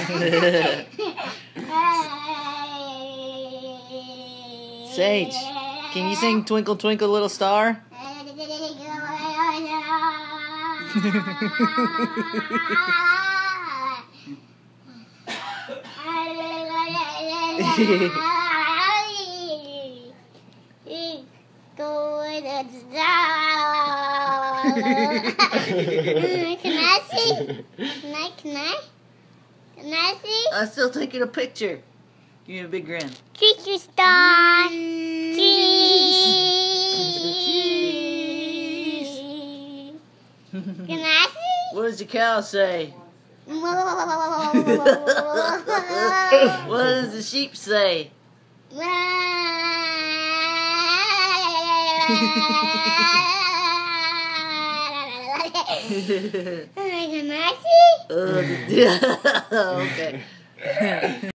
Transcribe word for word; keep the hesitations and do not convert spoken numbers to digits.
Sage, can you sing Twinkle Twinkle Little Star? Can I see? Can I? Can I? Can I see? I'm still taking a picture. Give me a big grin. Cheese star. Cheese. Cheese. Can I see? What does the cow say? What does the sheep say? Can I see? Uh, okay.